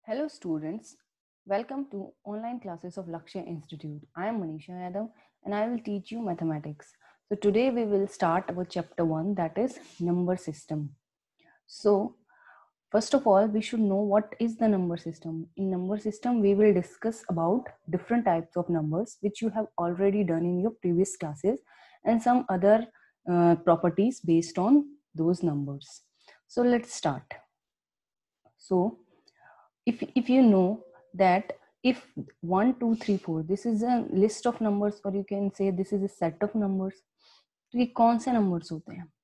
Hello students, welcome to online classes of Lakshya Institute. I am Manisha Yadav and I will teach you mathematics. So today we will start our chapter 1, that is number system. So first of all we should know what is the number system. In number system we will discuss about different types of numbers which you have already done in your previous classes and some other properties based on those numbers. So let's start. So if you know that if 1 2 3 4 this is a list of numbers or you can say this is a set of numbers, तो ये कौन से numbers होते हैं?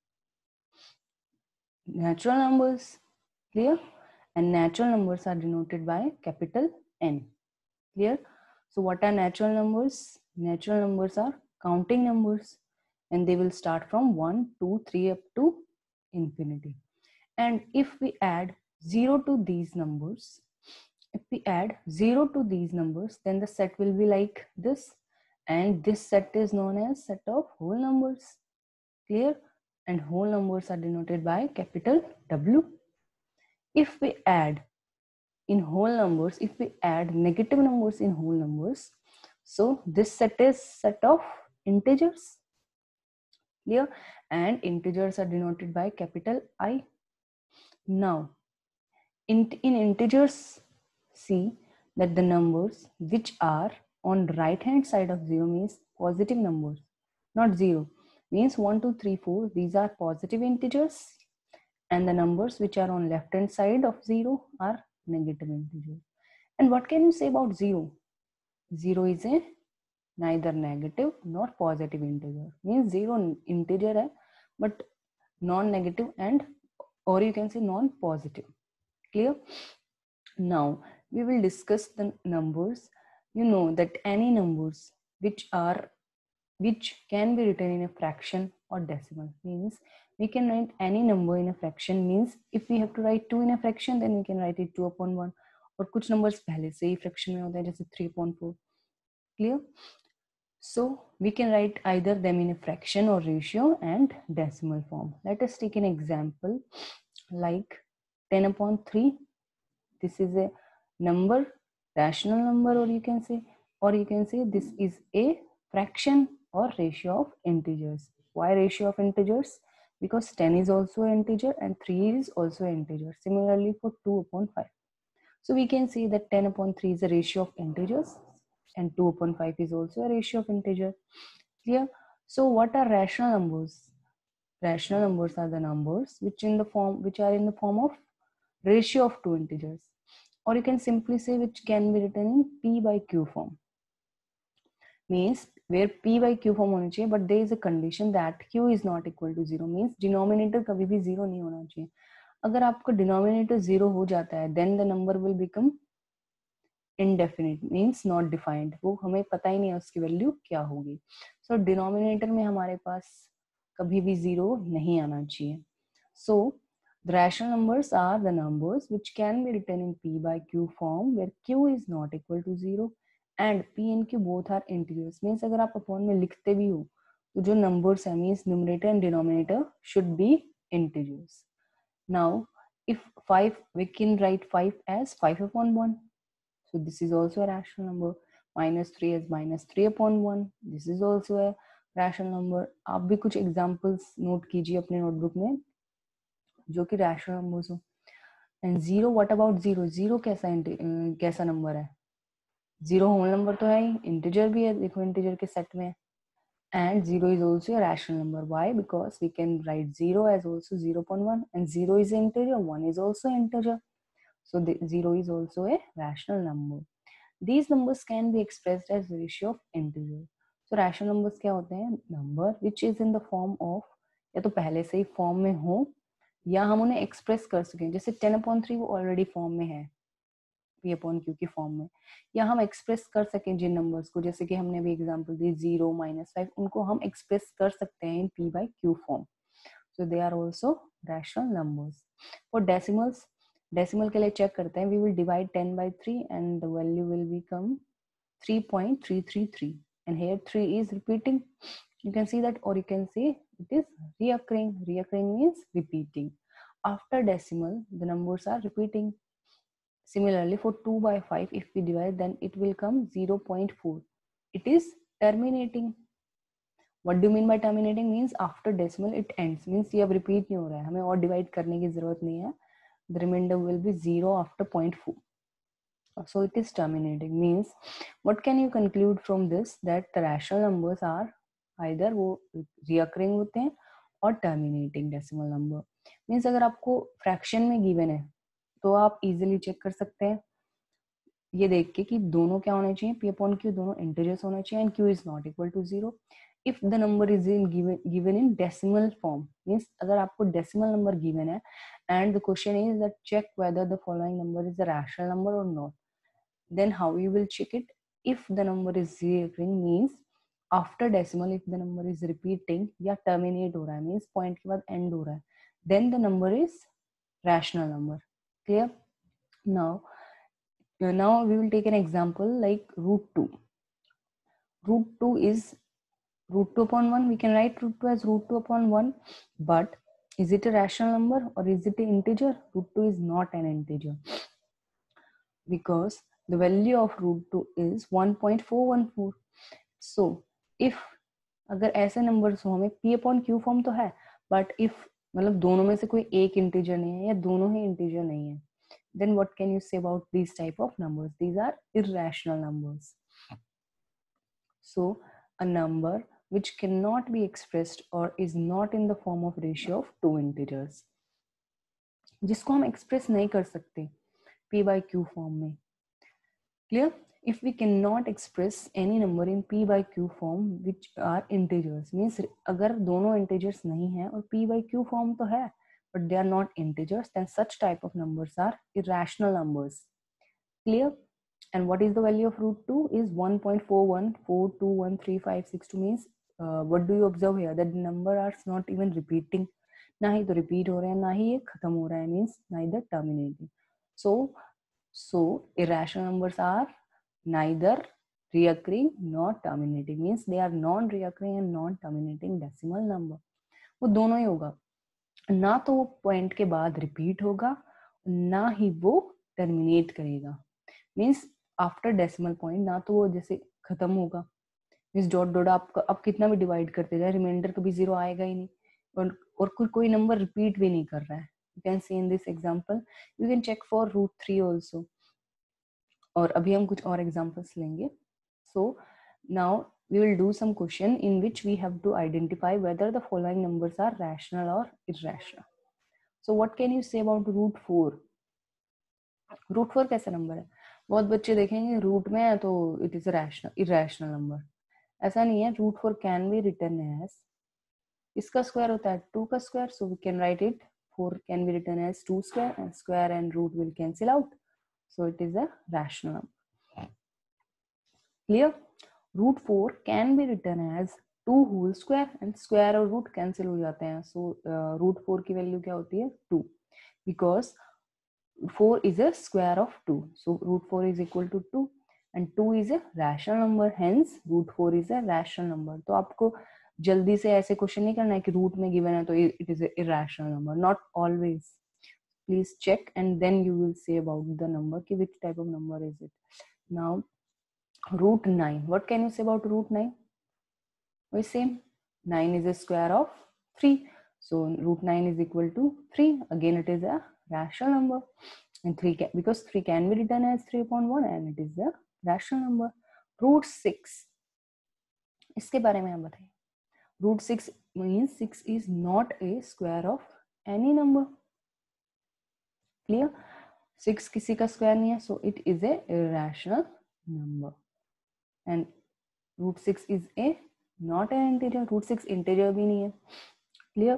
Natural numbers. Clear? And natural numbers are denoted by capital N. Clear? So what are natural numbers? Natural numbers are counting numbers and they will start from 1 2 3 up to infinity. And if we add 0 to these numbers, then the set will be like this, and this set is known as set of whole numbers. Clear? And whole numbers are denoted by capital W. If we add negative numbers in whole numbers, so this set is set of integers. Clear? And integers are denoted by capital I. Now in integers, see that the numbers which are on right hand side of 0 means positive numbers, not 0. Means 1 2 3 4, these are positive integers, and the numbers which are on left hand side of 0 are negative integers. And what can you say about 0? 0 is a neither negative nor positive integer. Means 0 integer hai, but non-negative and or you can say non-positive. Clear? Now we will discuss the numbers. You know that any numbers which can be written in a fraction or decimal, means we can write any number in a fraction. Means if we have to write 2 in a fraction, then we can write it 2/1. और कुछ numbers पहले से ही fraction में होते हैं जैसे 3/4. Clear? So we can write either them in a fraction or ratio and decimal form. Let us take an example like 10/3. This is a number, rational number, or you can say this is a fraction or ratio of integers. Why ratio of integers? Because 10 is also an integer and 3 is also an integer. Similarly for 2/5. So we can say that 10/3 is a ratio of integers and 2/5 is also a ratio of integer. Clear? So what are rational numbers? Rational numbers are the numbers which are in the form of ratio of two integers, or you can simply say which can be written in p by q form. Means where p by q form होना चाहिए, but there is a condition that q is not equal to 0. Means denominator कभी भी 0 नहीं होना चाहिए. अगर आपका denominator 0 हो जाता है, then the number will become indefinite, means not defined. वो हमें पता ही नहीं है उसकी वैल्यू क्या होगी. So denominator में हमारे पास कभी भी 0 नहीं आना चाहिए. So the rational numbers are the numbers which can be written in p by q form where q is not equal to 0 and p and q both are integers. Means अगर आप upon में लिखते भी हो तो जो numbers है means numerator and denominator should be integers. Now if 5, we can write 5 as 5/1. So this is also a rational number. -3 is -3/1. This is also a rational number. आप भी कुछ examples note कीजिए अपने notebook में जो कि rational numbers हो. And 0, what about 0? 0 कैसा number है? 0 whole number तो है ही, integer भी है, देखो integer के set में. And 0 is also a rational number. Why? Because we can write 0 as also 0/1 and 0 is an integer, 1 is also an integer. So the 0 is also a rational number. These numbers can be expressed as ratio of integers. So rational numbers क्या होते हैं? Number which is in the form of, या तो पहले से ही form में हो या हम उन्हें express कर सकें. जैसे 10/3 वो already form में है p/q की फॉर्म में, या हम एक्सप्रेस कर सकें जिन नंबर्स को, जैसे कि हमने अभी एग्जांपल दी 0 -5, उनको हम एक्सप्रेस कर सकते हैं in p by q form. So they are also rational numbers. For decimals, decimal के लिए चेक करते हैं. We will divide 10 by 3 and the value will become 3.333 and here 3 is repeating. You can see that, or you can say it is reoccurring. Reoccurring means repeating. After decimal the numbers are repeating. Similarly, for 2 by 5, if we divide, then it will come 0.4. It is terminating. What do you mean by terminating? Means after decimal it ends. Means ये अब repeat नहीं हो रहा है, हमें और divide करने की जरूरत नहीं है. The remainder will be 0 after 0.4. So it is terminating. Means what can you conclude from this? That the rational numbers are either वो reoccurring होते हैं और terminating decimal number. Means अगर आपको fraction में given है तो आप easily check कर सकते हैं ये देख के कि दोनों क्या होने चाहिए, p upon q दोनों integers होने चाहिए and q is not equal to 0. If the number is given in decimal form, means अगर आपको decimal number given है and the question is that check whether the following number is a rational number or not, then how you will check it? If the number is recurring, means after decimal if the number is repeating या terminate हो रहा है, means point के बाद end हो रहा है, then the number is rational number. Clear? Now we will take an example like root 2. Root 2 is root 2 upon 1. We can write root 2 as root 2 upon 1. But is it a rational number or is it an integer? Root 2 is not an integer. Because the value of root 2 is 1.414. So if अगर ऐसे numbers हो, हमें p upon q form तो है, but if मतलब दोनों में से कोई एक इंटीजर नहीं है या दोनों ही इंटीजर नहीं है, then what can you say about these type of numbers? These are irrational numbers. So a number which cannot be expressed or is not in the form of ratio of two integers, जिसको हम express नहीं कर सकते p by q form में. Clear? If we cannot express any number in p by q form which are integers, means अगर दोनों integers नहीं है और p by q form तो है but they are not integers, then such type of numbers are irrational numbers. Clear? And what is the value of root 2 is 1.41421356. Means what do you observe here? That the number are not even repeating. ना ही तो repeat हो रहे हैं, ना ही ये खत्म हो रहा है, means neither terminating. So irrational numbers are neither reoccurring nor terminating. Means they are non-reoccurring and non-terminating decimal number. वो दोनों ही होगा, ना तो वो पॉइंट के बाद रिपीट होगा ना ही वो टर्मिनेट करेगा. मीन्स आफ्टर डेसिमल पॉइंट ना तो वो जैसे खत्म होगा, मीन्स डॉट डॉट आप कितना भी डिवाइड करते जाए रिमाइंडर कभी जीरो आएगा ही नहीं, और कोई नंबर रिपीट भी नहीं कर रहा है. You can see in this example. You can check for root 3 also. और अभी हम कुछ और एग्जांपल्स लेंगे. So now we will do some question in which we have to identify whether the following numbers are rational or irrational. So what can you say about root 4? root 4 कैसा number है? बहुत बच्चे देखेंगे root में है तो it is irrational number. ऐसा नहीं है. root 4 can be written as, इसका स्क्वायर होता है 2 का square, so we can write it 4 can be written as 2 square and square and root will cancel out, so it is a rational number. Clear? root 4 can be written as 2 whole square and square और root cancel हो जाते हैं, so root 4 की value क्या होती है 2, because 4 is a square of 2, so root 4 is equal to 2 and 2 is a rational number, hence root 4 is a rational number. तो आपको जल्दी से ऐसे क्वेश्चन नहीं करना है कि रूट में गिवन है तो it is irrational number. Not always. Please check and then you will say about the number कि which type of number is it. Now root 9. What can you say about root 9? Well, same. 9 is a square of 3, so root 9 is equal to 3. Again it is a rational number, and 3 because 3 can be written as 3 upon 1 and it is a rational number. root 6, इसके बारे में आप बताइए. root 6 means 6 is not a square of any number. Clear? 6 किसी का square नहीं है, so it is a irrational number. And root 6 is a not an integer. root 6 integer भी नहीं है. Clear?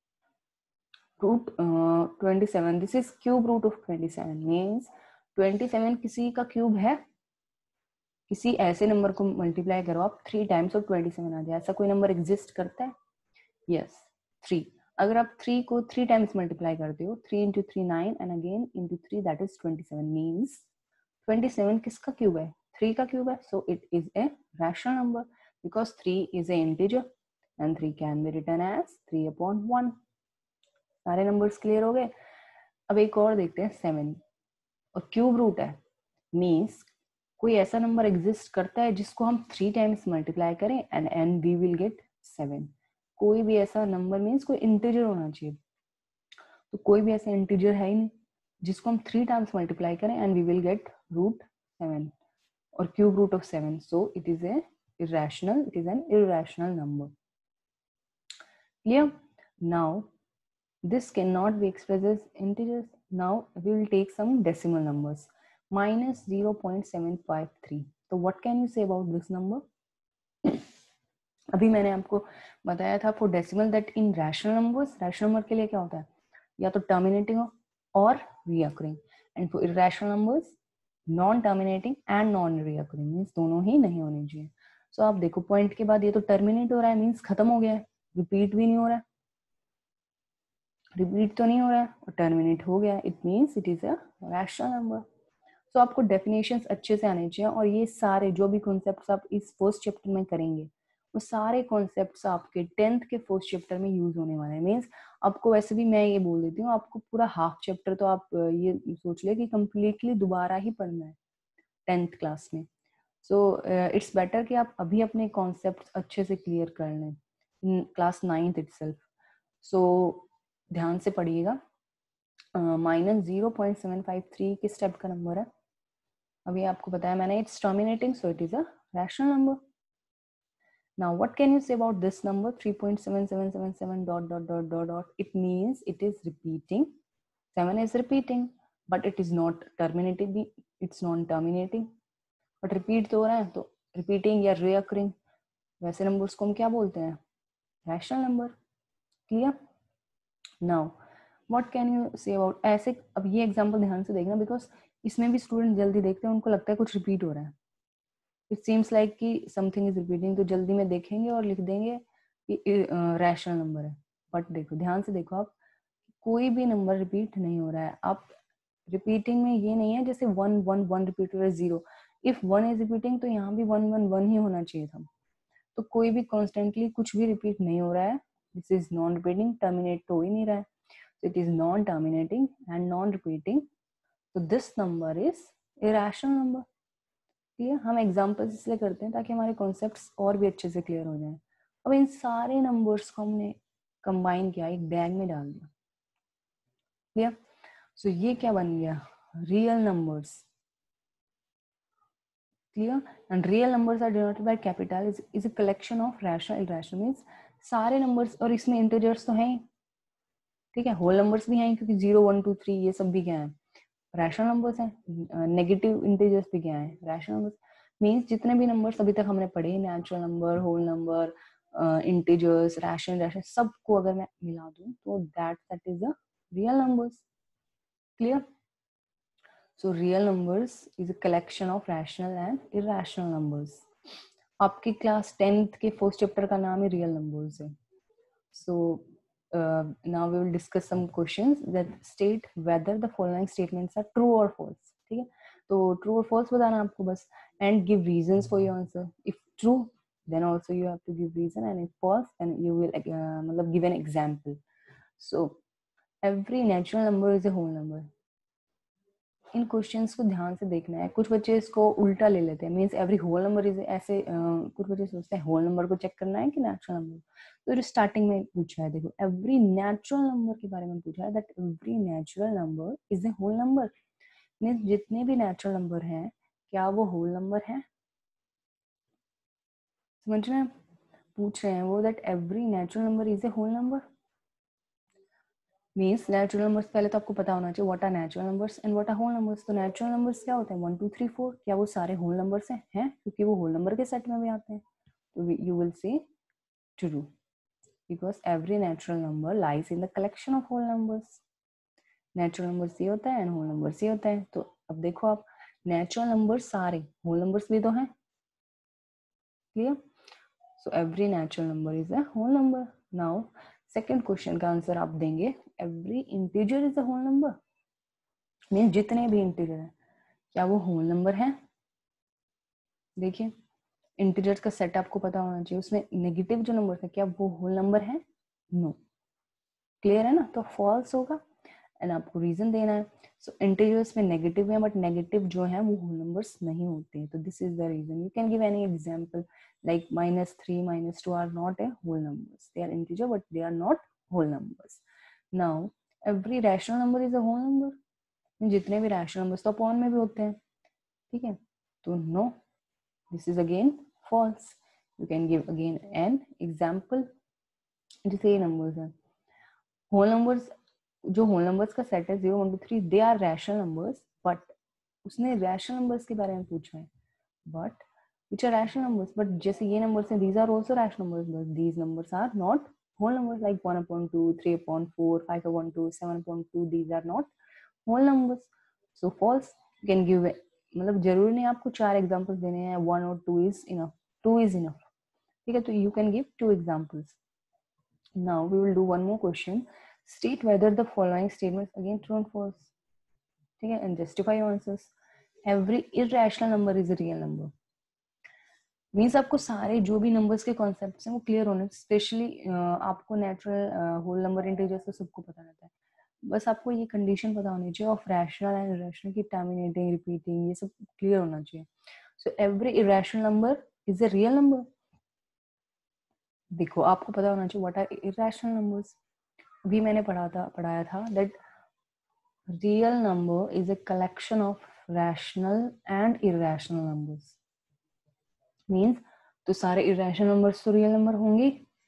root 27, this is cube root of 27, means 27 किसी का cube है. किसी ऐसे नंबर को मल्टीप्लाई करो आप 3 टाइम्स और 27 आ जाए, ऐसा कोई नंबर एग्जिस्ट करता है? यस, 3. अगर आप 3 को 3 टाइम्स मल्टीप्लाई करते हो, 3 into 3 9 and again into 3 that is 27, means 27 किसका क्यूब है? 3 का क्यूब है, so it is a rational number because 3 is a integer and 3 can be written as 3 upon 1. सारे नंबर्स क्लियर हो गए. अब एक और देखते हैं 7. और क्यूब रूट है मीन्स कोई ऐसा नंबर एग्जिस्ट करता है जिसको हम 3 टाइम्स मल्टीप्लाई करें एंड वी विल गेट 7। कोई भी ऐसा नंबर मीन्स कोई इंटीजर होना चाहिए, तो कोई भी ऐसा इंटीजर है ही नहीं जिसको हम 3 टाइम्स मल्टीप्लाई करें and we will get root 7 or cube root of 7. So it is an irrational number. Clear? Now this cannot be expressed as integers. Now we will take some decimal numbers. Minus 0.753. So what can you say about this number? अभी मैंने आपको बताया था for decimal that in rational numbers, rational number के लिए क्या होता है, या तो terminating हो और reoccurring, and for irrational numbers non terminating and non recurring means दोनों ही नहीं होने चाहिए। सो आप देखो पॉइंट के बाद ये तो टर्मिनेट हो रहा है मीन्स खत्म हो गया है, रिपीट भी नहीं हो रहा है, रिपीट तो नहीं हो रहा है और टर्मिनेट हो गया है, it means it is a rational number. So आपको डेफिनेशंस अच्छे से आने चाहिए और ये सारे जो भी कॉन्सेप्ट्स आप इस फर्स्ट चैप्टर में करेंगे वो सारे कॉन्सेप्ट्स आपके 10th के फर्स्ट चैप्टर में यूज होने वाले हैं। मीन्स आपको वैसे भी मैं ये बोल देती हूँ आपको पूरा हाफ चैप्टर तो आप ये सोच ले कि कंप्लीटली दोबारा ही पढ़ना है 10th क्लास में। सो इट्स बेटर कि आप अभी अपने कॉन्सेप्ट अच्छे से क्लियर कर लें इन क्लास 9th इटसेल्फ। सो ध्यान से पढ़िएगा। माइनस 0.753 किस टाइप का नंबर है, अभी आपको बताया मैंने, it's terminating so it is a rational number. Now what can you say about this number 3.7777 dot dot dot dot dot? It means it is repeating. 7 is repeating, but it is not terminating. It's non-terminating. But repeat तो हो रहा है तो repeating या reoccurring, वैसे numbers को हम क्या बोलते हैं, rational number. Clear? Now what can you say about ऐसे, अब ये example ध्यान से देखना because इसमें भी student जल्दी देखते हैं, उनको लगता है कुछ repeat हो रहा है, it seems like कि something is repeating, तो जल्दी में देखेंगे और लिख देंगे कि rational number है। बट देखो ध्यान से देखो आप, कोई भी नंबर रिपीट नहीं हो रहा है। आप रिपीटिंग में ये नहीं है जैसे 1 1 1 रिपीट हो रहा है 0, इफ 1 इज रिपीटिंग तो यहाँ भी 1 1 1 ही होना चाहिए था। तो कोई भी कॉन्स्टेंटली कुछ भी रिपीट नहीं हो रहा है, this is non repeating, terminate तो हो ही नहीं रहा है, so it is non terminating and non repeating, so this number is irrational number। ठीक है, हम एग्जांपल्स इसलिए करते हैं ताकि हमारे कॉन्सेप्ट्स और भी अच्छे से क्लियर हो जाएं। अब इन सारे नंबर्स को हमने कंबाइन किया, एक बैग में डाल दिया, क्लियर? सो ये क्या बन गया, real numbers. Clear? And real numbers are denoted by capital is a collection of rational irrational means सारे नंबर्स, और इसमें इंटीजर्स तो हैं, ठीक है, होल नंबर्स भी हैं क्योंकि 0 1 2 3 ये सब भी क्या है, रैशनल नंबर्स हैं। नेगेटिव इंटीजर्स भी क्या है, रैशनल नंबर्स। मींस जितने भी नंबर्स अभी तक हमने पढ़े, natural number, whole number, integers, rational rational, सबको अगर मैं मिला दूं तो that is a real numbers. Clear? So real numbers is a collection of rational and irrational numbers. आपकी क्लास 10th के फर्स्ट चैप्टर का नाम ही रियल नंबर्स है। So now we will discuss some questions that state whether the following statements are true or false। ठीक है, तो true or false बताना आपको बस, and give reasons for your answer। If true then also you have to give reason, and if false then you will मतलब give an example। So every natural number is a whole number। इन questions को ध्यान से देखना है। कुछ बच्चे इसको उल्टा ले लेते हैं, means every whole number is ऐसे, कुछ बच्चे सोचते हैं होल नंबर को चेक करना है कि नेचुरल नंबर। तो स्टार्टिंग में पूछा है, देखो एवरी नेचुरल नंबर के बारे में पूछा है, that every natural number is a whole number. Means जितने भी नेचुरल नंबर हैं क्या वो होल नंबर है, समझ रहे हैं? पूछ रहे हैं वो that every natural number is a whole number. Means natural numbers पहले तो आपको पता होना चाहिए what are natural numbers and what are whole numbers. तो नेचुरल नंबर्स क्या होते हैं 1 2 3 4, क्या वो सारे होल नंबर्स हैं क्योंकि वो होल नंबर के सेट में भी आते हैं। तो you will say true because every natural number lies in the collection of whole numbers. Natural numbers ये होता है एंड होल नंबर्स ये होता है। तो अब देखो आप, नेचुरल नंबर्स सारे, होल नंबर्स भी तो हैं, clear? So every natural number is a whole number. Now second question का आंसर आप देंगे, every integer is a whole number. Means जितने भी इंटीजर है क्या वो होल नंबर है? देखिए इंटीजर्स का सेट आपको पता होना चाहिए, उसमें नेगेटिव जो नंबर है क्या वो होल नंबर है? नो। क्लियर है ना? तो फॉल्स होगा। एंड आपको रीजन देना है. सो इंटीजर्स में नेगेटिव है, बट नेगेटिव जो है वो होल नंबर्स नहीं होते हैं. तो this is the reason. You can give any example like -3, -2 are not a whole numbers. They are integer, but they are not whole numbers. Now every rational number is a whole number. जितने भी rational numbers तो upon में भी होते हैं. ठीक है, तो no, this is again false. You can give again an example. जैसे ये numbers हैं, whole numbers, जो whole numbers का set है 0, 1, 2, 3, they are rational numbers, but उसने rational numbers के बारे में पूछा है, but which are rational numbers. But जैसे ये numbers हैं, these are also rational numbers, but these numbers are not whole numbers, like 1/2, 3/4, 5/2, 7/2. These are not whole numbers. So false. You can give it. मतलब जरूरी नहीं आपको 4 examples देने हैं, 1 और 2 इज इनफ. 2 is enough. ठीक है, तो you can give 2 examples. Now we will do one more question. State whether the following statements again true and false. ठीक है, and justify your answers. Every irrational number is a real number. Means आपको सारे जो भी numbers के concepts हैं वो clear होने. स्पेशली आपको नेचुरल, होल नंबर, इंटीजर्स तो सबको पता रहता है. बस आपको ये कंडीशन पता होनी चाहिए ऑफ रैशनल एंड इरैशनल की, टर्मिनेटिंग, रिपीटिंग, ये सब क्लियर होना चाहिए. So every irrational number is a real number. देखो आपको पता होना चाहिए व्हाट आर इरैशनल नंबर्स. अभी मैंने पढ़ाया था that real number is a collection of rational and irrational numbers. Means तो सारे इरैशनल नंबर्स तो रियल नंबर होंगे.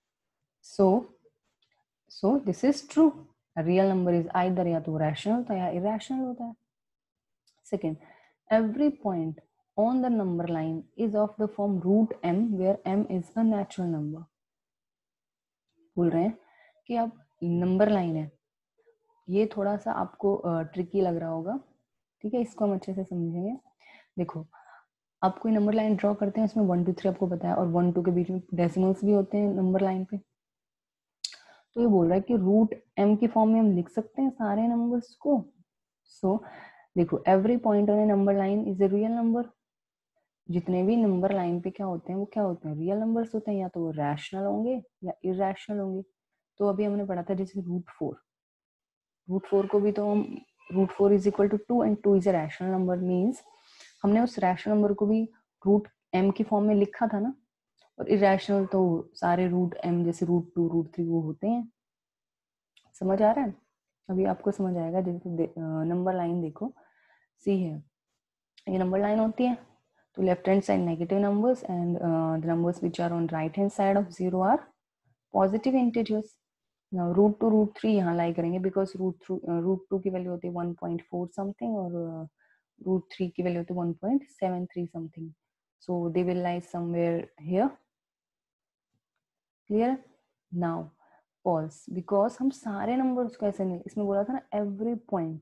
So this is true. Real number is either या तो रैशनल होता है या इरैशनल होता है. Second, every point on the number line is of the form root m, where m is a natural number. बोल रहे हैं कि अब नंबर लाइन है, ये थोड़ा सा आपको ट्रिकी लग रहा होगा. ठीक है, इसको हम अच्छे से समझेंगे. देखो, आप कोई नंबर लाइन ड्रॉ करते हैं, इसमें 1, 2, 3 आपको पता है, और 1, 2 के बीच में डेसिमल्स भी होते हैं नंबर लाइन पे. तो ये बोल रहा है कि रूट m की फॉर्म में हम लिख सकते हैं सारे नंबर्स को. सो देखो, every point on a number line is a real number. जितने भी नंबर लाइन पे क्या होते हैं, वो क्या होते हैं, रियल नंबर्स होते हैं. या तो वो रैशनल होंगे या इरैशनल होंगे. तो अभी हमने पढ़ा था जैसे रूट फोर को भी तो हम root 4 is equal to 2 and 2 is a rational number. Means हमने उस रैशनल नंबर को भी रूट m की फॉर्म में लिखा था ना. और इरैशनल तो सारे रूट m जैसे रूट 2, रूट 3 वो होते हैं. समझ आ रहा है? अभी आपको समझ आएगा. जैसे नंबर लाइन देखो, सी है, ये नंबर लाइन होती है. तो left hand side negative numbers and the numbers which are on right hand side of 0 are positive integers. Now root 2, root 3 यहाँ लाई करेंगे because root 2 की वैल्यू होती है 1.4 something और root 3 की वैल्यू होती है 1.73 something. So they will lie somewhere here. Clear? Now false because हम सारे numbers को ऐसे नहीं, इसमें बोला था ना every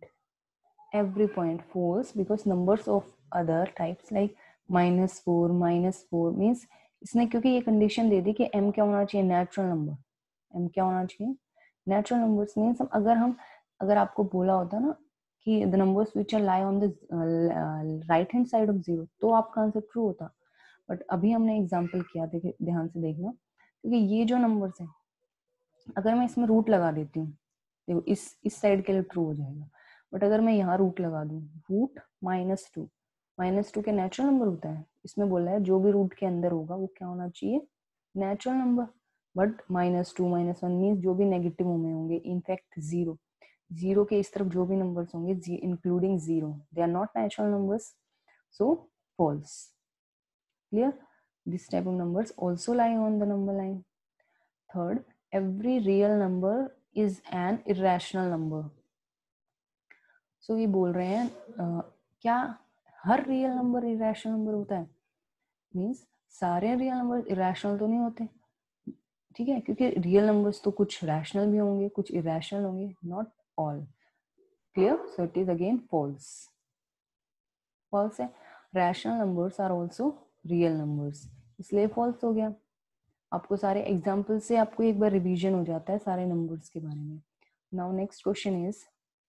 point false because numbers of other types like -4 means इसने क्योंकि ये कंडीशन दे दी कि m क्या होना चाहिए, नेचुरल नंबर. m क्या होना चाहिए, नेचुरल नंबर्स. मीन्स अगर आपको बोला होता ना कि the numbers which are lie on the right hand side of 0, तो आपका आंसर ट्रू होता. बट अभी हमने एग्जांपल किया, देखिए ध्यान से देखना, क्योंकि ये जो नंबर्स हैं, अगर मैं इसमें रूट लगा देती हूँ, देखो इस साइड के लिए ट्रू हो जाएगा. बट अगर मैं यहाँ रूट लगा दूं, रूट -2 के नेचुरल नंबर होता है. इसमें बोला है जो भी रूट के अंदर होगा वो क्या होना चाहिए, नेचुरल नंबर. बट -2, -1 मीन्स जो भी नेगेटिव में होंगे, इनफैक्ट 0 के इस तरफ जो भी नंबर्स होंगे including 0, they are not natural numbers. So false. Clear? This type of numbers also lie on the number line. Third, every real number is an irrational number. So ये बोल रहे हैं क्या हर रियल नंबर इरेशनल नंबर होता है? Means सारे real number irrational तो नहीं होते. ठीक है, क्योंकि रियल नंबर्स तो कुछ रैशनल भी होंगे, कुछ इरेशनल होंगे, not all. Clear? So it is again false. False है. Rational numbers are also real numbers, इसलिए फॉल्स हो गया. आपको सारे एग्जाम्पल से आपको एक बार रिवीजन हो जाता है सारे नंबर्स के बारे में. Now next question is,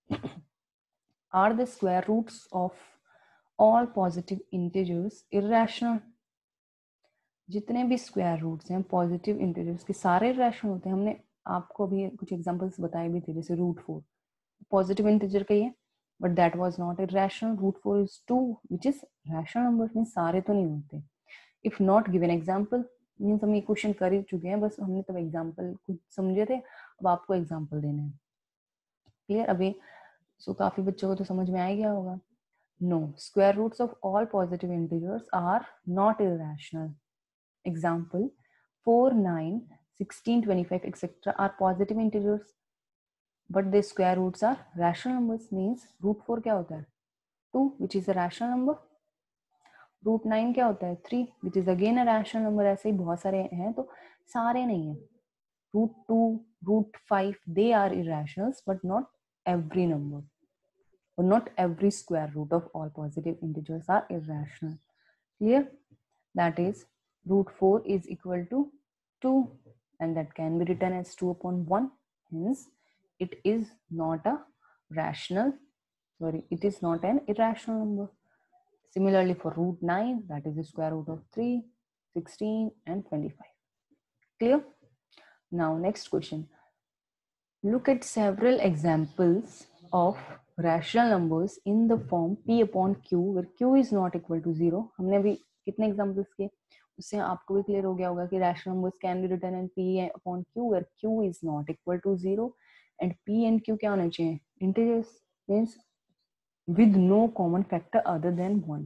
are the square roots of all positive integers irrational? जितने भी स्क्वायर रूट्स हैं पॉजिटिव इंटीजर्स के, सारे इरैशनल होते हैं. हमने आपको अभी कुछ एग्जांपल्स बताए भी थे, जैसे रूट 4. पॉजिटिव इंटीजर का ही है, but that was not irrational. Root 4 is 2 which is rational number. Mean सारे तो नहीं होते. If not given example, means हम ये क्वेश्चन कर ही चुके हैं, बस हमने तब एग्जाम्पल खुद समझे थे, अब आपको एग्जाम्पल देने हैं. क्लियर? अभी सो काफी बच्चों को तो समझ में आ गया होगा. No, square roots of all positive integers are not irrational. Example 4, 9, 16, 25 etc. are positive integers, but their square roots are rational numbers. Means root 4 क्या होता है? 2, which is a rational number. Root 9 क्या होता है? 3, which is again a rational number. ऐसे ही बहुत सारे हैं, तो सारे नहीं है. Root 2, root 5, they are irrationals, but not every number, or not every square root of all positive integers are irrational. Clear? That is, root 4 is equal to 2, and that can be written as 2 upon 1. Hence, it is not a rational, it is not an irrational number. Similarly, for root 9, that is the square root of 3, 16, and 25. Clear? Now, next question. Look at several examples of rational numbers in the form p upon q, where q is not equal to 0. हमने अभी कितने examples किए, उससे आपको भी clear हो गया होगा कि rational numbers can be written in p upon q, where q is not equal to 0, and p and q क्या होने चाहिए? Integers, means with no common factor other than 1.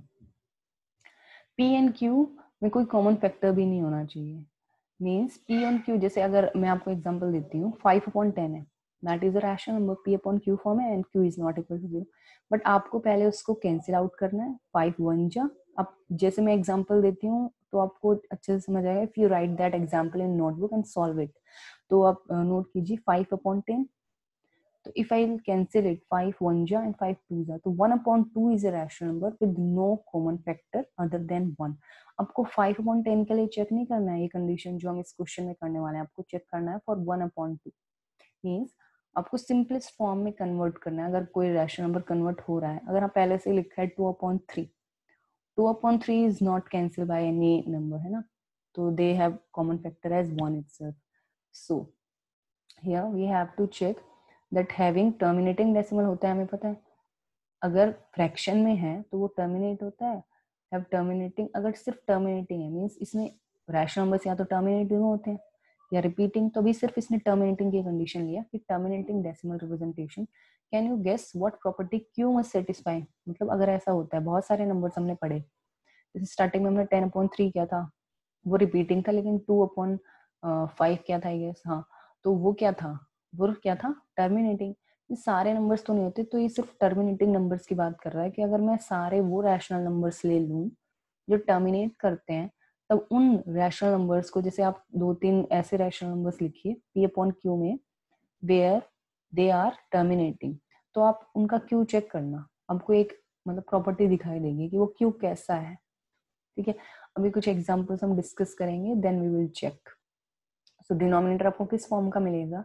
p and q में कोई common factor भी नहीं होना चाहिए. Means p and q, जैसे अगर मैं आपको example देती हूँ, 5 upon 10 है, that is a rational number, p upon q form है, and q is not equal to 0. But आपको पहले उसको कैंसिल आउट करना है. 5 1 जा. अब जैसे मैं एग्जांपल देती हूँ तो आपको अच्छे से समझ आएगा. If you write that example in notebook and solve it, तो आप नोट कीजिए 5 अपॉन 10. तो इफ आई कैंसिल इट, 5 1 जा एंड 5 2 जा, तो 1 upon 2 is a rational number with no common factor other than 1. आपको 5 अपॉन 10 के लिए चेक नहीं करना है ये कंडीशन जो हम इस क्वेश्चन में करने वाले हैं. आपको चेक करना है फॉर 1 अपॉन 2. मीन्स आपको सिंपलेस्ट फॉर्म में कन्वर्ट करना है. अगर कोई रैशनल नंबर कन्वर्ट हो रहा है, अगर आप पहले से लिखा है 2 upon 3, 2 upon 3 is not cancel by any number, है ना, तो they have common factor as 1 itself. So here we have to check that having terminating decimal होता है, हमें पता है. अगर फ्रैक्शन में है तो वो टर्मिनेट होता है. हैव टर्मिनेटिंग, अगर सिर्फ टर्मिनेटिंग है, मीन्स इसमें रैशनल नंबर्स या तो टर्मिनेटिंग होते हैं या रिपीटिंग, तो भी सिर्फ इसने टर्मिनेटिंग की कंडीशन लिया कि terminating decimal representation. Can you guess what property q must satisfy? मतलब अगर ऐसा होता है, बहुत सारे नंबर्स हमने पढ़े, जैसे स्टार्टिंग में हमने 10 अपॉन 3 किया था, वो रिपीटिंग था, लेकिन 2 अपॉन 5 क्या था, आई गेस, हाँ, तो वो क्या था, टर्मिनेटिंग. सारे नंबर्स तो नहीं होते, तो ये सिर्फ टर्मिनेटिंग नंबर्स की बात कर रहा है कि अगर मैं सारे वो रैशनल नंबर्स ले लूं जो टर्मिनेट करते हैं, तब उन रैशनल नंबर्स को, जैसे आप 2-3 ऐसे रैशनल नंबर्स लिखिए पी अपॉन क्यू में वेयर दे आर टर्मिनेटिंग, तो आप उनका क्यू चेक करना. आपको एक मतलब प्रॉपर्टी दिखाई देगी कि वो क्यू कैसा है. ठीक है, अभी कुछ एग्जांपल्स हम डिस्कस करेंगे, then we will check. So denominator आपको किस फॉर्म का मिलेगा?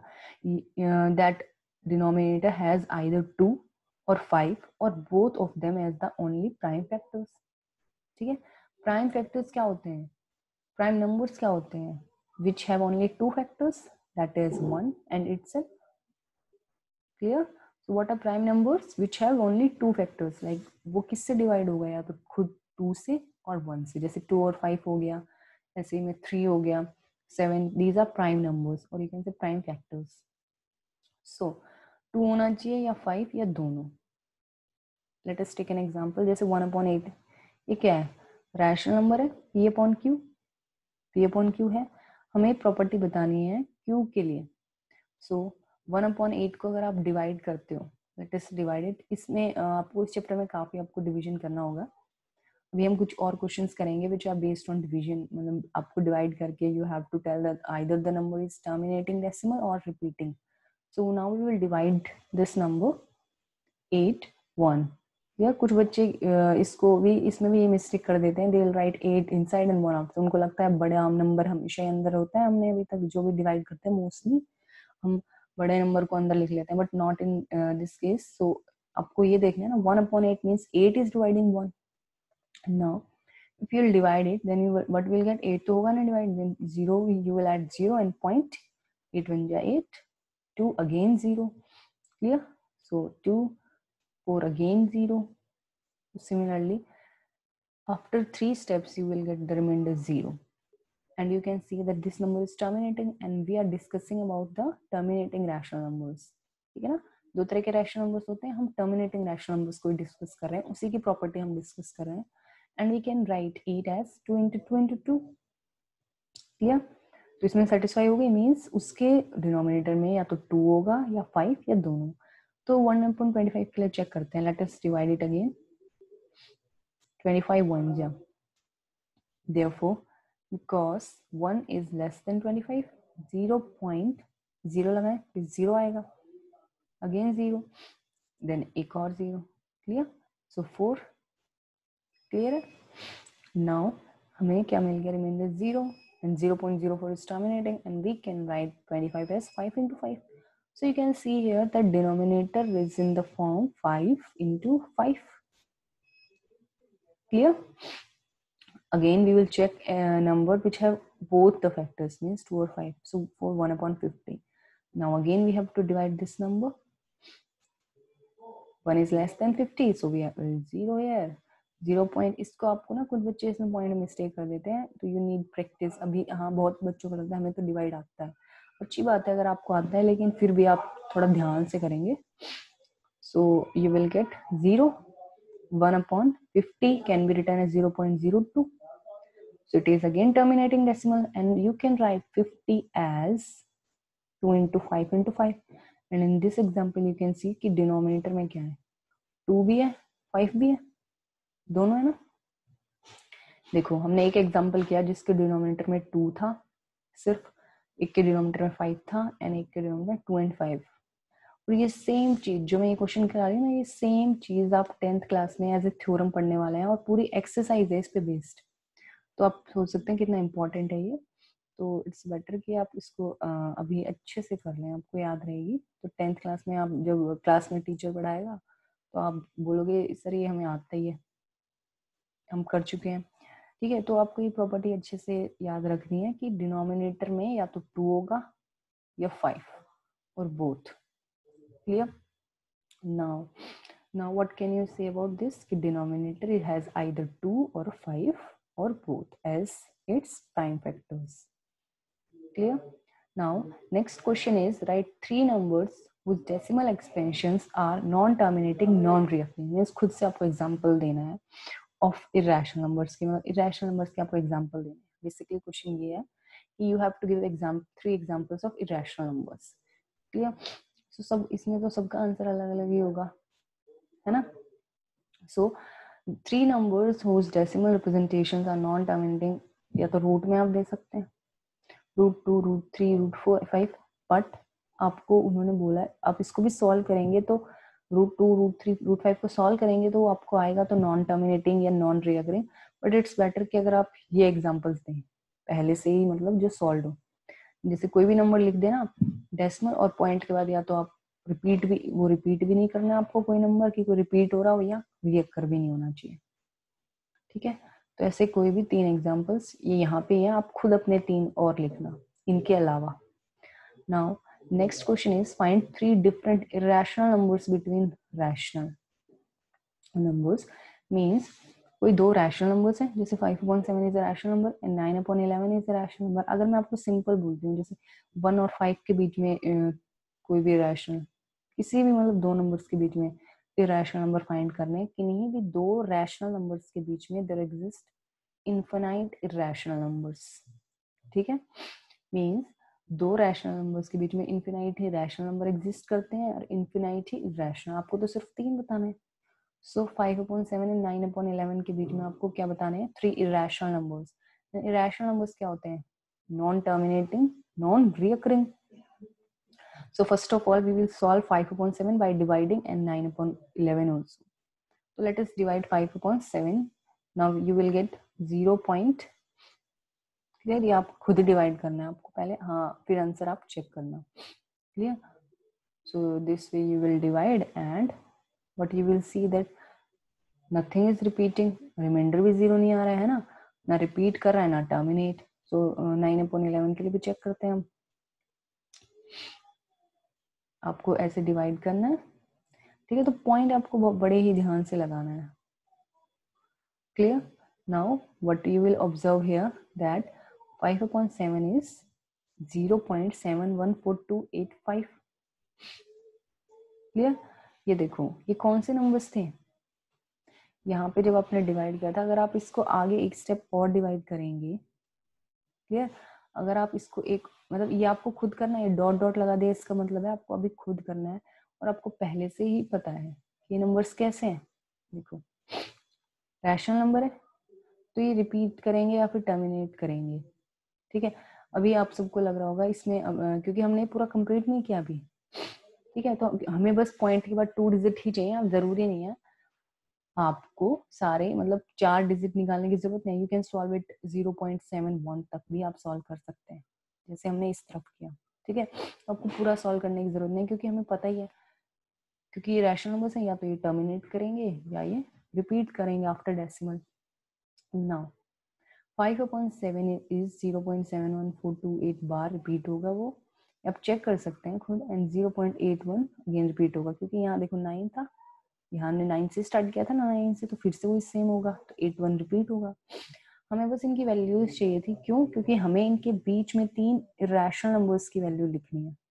दैट डिनोमिनेटर हैज आइदर 2 और 5 और both of them as the only prime factors. ठीक है, प्राइम फैक्टर्स क्या होते हैं? प्राइम नंबर्स क्या होते हैं? which have only 2 factors, that is 1 and itself. Clear? So what are prime numbers which have only 2 factors? Like वो किससे डिवाइड होगा? या तो खुद 2 से और 1 से. जैसे 2 और 5 हो गया, ऐसे में 3 हो गया, 7. these are prime numbers or you can say prime factors. So 2 होना चाहिए या 5 या दोनों. Let us take an example. जैसे 1 upon 8, ये क्या है? रैशनल नंबर है, p upon q. p upon q है, हमें प्रॉपर्टी बतानी है q के लिए. सो 1 अपॉन 8 को अगर आप डिवाइड करते हो, दैट इज डिवाइडेड, इसमें आपको इस चैप्टर में काफी आपको डिवीजन करना होगा. अभी हम कुछ और क्वेश्चंस करेंगे which are based on division, मतलब आपको डिवाइड करके you have to tell that either the number is terminating decimal और repeating. So now we will divide this number 8 1. या कुछ बच्चे इसको भी, इसमें भी ये मिस्टेक कर देते हैं, they will write 8 inside and 1 outside. उनको लगता है बड़ा नंबर हमेशा अंदर होता है. हमने अभी तक जो भी डिवाइड करते हैं मोस्टली हम बड़े नंबर को अंदर लिख लेते हैं, but not in this case. So आपको ये देखना है ना, 1 upon 8 means 8 is dividing 1. Now if you will divide it, then you will, what will get? 8 तो होगा ना divide, then 0 you will add 0 and point. 8 1 ja 8, 2 again 0. Clear? So 2, 4 again 0. Similarly, after 3 steps, you will get the remainder 0. And you can see that this number is terminating, and we are discussing about the terminating rational numbers. ठीक है ना, दो तरह के rational numbers होते हैं, हम terminating rational numbers को डिस्कस कर रहे हैं, उसी की प्रॉपर्टी हम डिस्कस कर रहे हैं. And we can write it as 2 into 2 into 2. Clear? तो इसमें सेटिस्फाई हो गई, मीन्स उसके डिनोमिनेटर में या तो 2 होगा या 5 या दोनों. तो 1/25 के लिए चेक करते हैं. Let us divide it again. 25 1 जा. Therefore, because 1 is less than 25, 0.0 लगाएं, फिर 0 आएगा, again 0, then एक और 0. Clear? So 4. Clear है? Now हमें क्या मिल गया? Remainder 0, and 0.04 is terminating, and we can write 25 as 5 into 5. So you can see here that denominator is in the form 5 into 5. Clear? Again, we will check a number which have both the factors, means 2 or 5. So for 1/50. Now again, we have to divide this number. 1 is less than 50, so we have 0 here. 0 point. इसको आपको ना कुछ बच्चे इसमें point mistake कर देते हैं, तो यू नीड प्रैक्टिस. अभी हाँ, बहुत बच्चों को लगता है हमें तो डिवाइड आता है. अच्छी बात है अगर आपको आता है, लेकिन फिर भी आप थोड़ा ध्यान से करेंगे. So you will get 0. 1/50 can be written as 0.02. So it is again terminating decimal, and you can write 50 as 2 into 5 into 5. And in this example you can see कि denominator में क्या है, 2 भी है 5 भी है, दोनों है ना. देखो हमने एक एग्जाम्पल किया जिसके डिनोमिनेटर में 2 था सिर्फ, एक के डिनोमिनेटर में 5 था, एंड एक के डिनोमिनेटर में 2 and 5. और ये सेम चीज जो मैं ये क्वेश्चन करा रही हूँ ना, ये सेम चीज आप 10th क्लास में एज ए थ्योरम पढ़ने वाले हैं, और पूरी एक्सरसाइज है इस पे बेस्ड. तो आप सोच सकते हैं कितना इंपॉर्टेंट है ये. तो इट्स बेटर कि आप इसको अभी अच्छे से कर लें, आपको याद रहेगी. तो 10th क्लास में आप जब क्लास में टीचर पढ़ाएगा तो आप बोलोगे सर ये हमें आता ही है, हम कर चुके हैं. ठीक है, तो आपको ये प्रॉपर्टी अच्छे से याद रखनी है कि डिनोमिनेटर में या तो 2 होगा या 5 और both. Clear? Now what can you say about this? कि denominator it has either 2 or 5 or both as its prime factors. Clear? Now next question is write 3 numbers whose decimal expansions are non-terminating non-reoccurring. means खुद से आपको example देना है of irrational numbers के, मतलब irrational numbers के आपको example देना है. Basically question ये है कि you have to give 3 examples of irrational numbers. Clear? So सब इसमें तो सबका आंसर अलग अलग ही होगा, है ना. So 3 numbers whose decimal representations are non-terminating, या तो रूट में आप दे सकते हैं, √2, √3, √4, 5. बट आपको उन्होंने बोला है आप इसको भी सॉल्व करेंगे, तो √2, √3, √5 को सॉल्व करेंगे तो आपको आएगा तो नॉन टर्मिनेटिंग या non recurring. But it's better कि अगर आप ये एग्जांपल्स दें पहले से ही, मतलब जो सॉल्व हो. जैसे कोई भी नंबर लिख देना डेसिमल और पॉइंट के बाद, या तो आप रिपीट भी नहीं करना आपको कोई नंबर की कोई रिपीट हो रहा हो या रिकर भी नहीं होना चाहिए. ठीक है, तो ऐसे कोई भी 3 एग्जांपल्स ये यहाँ पे है, आप खुद अपने 3 और लिखना इनके अलावा. Now next question is find 3 different irrational numbers between rational numbers. Means कोई 2 रैशनल नंबर्स हैं, जैसे 5/7 is a rational number and 9/11 is a rational number. अगर मैं आपको सिंपल बोलती हूँ जैसे 1 और 5 के बीच में कोई भी रैशनल, किसी भी मतलब 2 नंबर्स के बीच में इरेशनल नंबर फाइंड करने कि नहीं भी 2 रैशनल नंबर्स के बीच में there exist infinite irrational numbers. ठीक है, मींस 2 रैशनल नंबर्स के बीच में इनफिनाइट ही रैशनल नंबर एग्जिस्ट करते हैं और इनफिनाइट ही इरेशनल. आपको तो सिर्फ 3 बताने हैं. सो 5/7 एंड 9/11 के बीच में आपको क्या बताने हैं? 3 इरेशनल नंबर्स. इरेशनल नंबर्स क्या होते हैं? Non terminating, non recurring. So first of all, we will solve 5/7 by dividing and 9/11 also. So let us divide 5/7. Now you will get 0. Clear? ये आप खुद डिवाइड करना है आपको पहले, हाँ, फिर आंसर आप चेक करना. Clear? So this way you will divide and what you will see that nothing is repeating. Remainder भी 0 नहीं आ रहा है ना रिपीट कर रहा है ना टर्मिनेट. So 9/11 के लिए भी चेक करते हैं हम. आपको ऐसे डिवाइड करना है ठीक है, तो पॉइंट आपको बड़े ही ध्यान से लगाना है। Clear? Now what you will observe here that 5/7 is 0.714285। Clear? ये देखो, ये कौन से नंबर्स थे? यहाँ पे जब आपने डिवाइड किया था, अगर आप इसको आगे एक स्टेप और डिवाइड करेंगे, क्लियर, अगर आप इसको एक, मतलब ये आपको खुद करना है, डॉट डॉट लगा दिया, इसका मतलब है आपको अभी खुद करना है और आपको पहले से ही पता है ये नंबर्स कैसे हैं। देखो, रैशनल नंबर है तो ये रिपीट करेंगे या फिर टर्मिनेट करेंगे। ठीक है, अभी आप सबको लग रहा होगा इसमें क्योंकि हमने पूरा कंप्लीट नहीं किया अभी। ठीक है, तो हमें बस पॉइंट के बाद 2 डिजिट ही चाहिए, अब जरूरी नहीं है आपको सारे मतलब 4 डिजिट निकालने की जरूरत नहीं। यू कैन सॉल्व इट 0.71 तक भी आप सॉल्व कर सकते हैं, जैसे हमने इस तरफ किया। ठीक है, आपको पूरा सॉल्व करने की जरूरत नहीं, क्योंकि हमें पता ही है, क्योंकि ये रैशनल नंबर्स हैं, या तो ये टर्मिनेट करेंगे या ये रिपीट करेंगे after decimal. Now 5/7 is 0.71428 bar repeat होगा वो, आप चेक कर सकते हैं खुद। एंड 0.81 अगेन रिपीट होगा, क्योंकि यहाँ देखो 9 था, यहाँ हमने 9 से स्टार्ट किया था ना, 9 से, तो फिर से वही सेम होगा, तो 81 रिपीट होगा। हमें बस इनकी वैल्यूज चाहिए थी, क्यों? क्योंकि हमें इनके बीच में 3 इरेशनल नंबर्स की वैल्यू लिखनी है।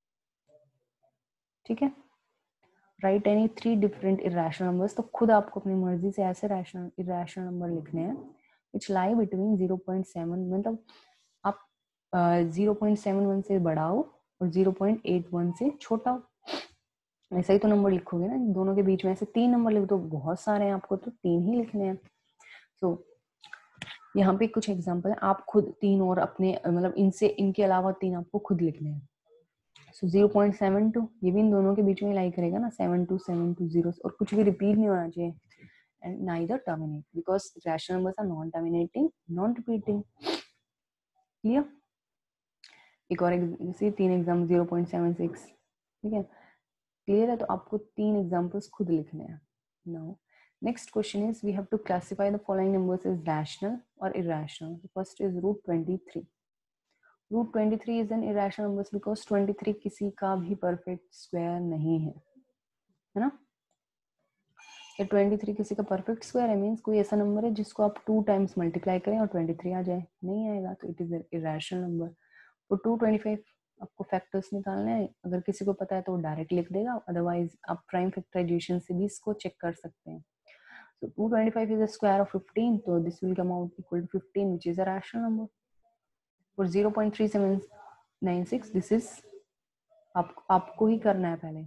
ठीक है, write any 3 different irrational numbers, तो खुद आपको अपनी मर्जी से ऐसे रैशनल इरेशनल नंबर लिखने हैं विच लाई बिटवीन 0.7, मतलब आप 0.71 से बड़ा हो और 0.81 से छोटा हो, ऐसा ही तो नंबर लिखोगे ना। दोनों के बीच में ऐसे 3 नंबर लिख दो, बहुत सारे हैं, आपको तो 3 ही लिखने हैं। सो यहाँ पे कुछ एग्जांपल है, आप खुद 3 और अपने मतलब इनसे, इनके अलावा 3 आपको खुद लिखने हैं। सो 0.72 ये भी इन दोनों के बीच में लाई करेगा ना, 72720, और कुछ भी रिपीट नहीं होना चाहिए, and neither terminate because rational numbers are non terminating non repeating. Clear? एक और 3 एग्जाम 0.76। ठीक है, क्लियर है? तो आपको 3 एग्जांपल्स खुद लिखने हैं। Now next question is we have to classify the following numbers as rational or irrational. The first is root 23. root 23 is an irrational number because 23 किसी का भी perfect square नहीं है ना? ये 23 किसी का perfect square है, मीन्स कोई ऐसा नंबर है जिसको आप 2 टाइम्स मल्टीप्लाई करें और 23 आ जाए, नहीं आएगा, तो इट इज irrational number. तो 225 आपको फैक्टर्स निकालने हैं, अगर किसी को पता है तो वो डायरेक्ट लिख देगा, अदरवाइज आप प्राइम फैक्टराइजेशन से भी इसको चेक कर सकते हैं। So 225 is a square of 15, so this will come out equal to 15, which is a rational number. For 0.3796, this is आपको ही करना है पहले,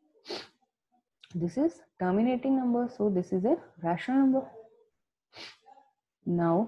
this is terminating number, so this is a rational number. Now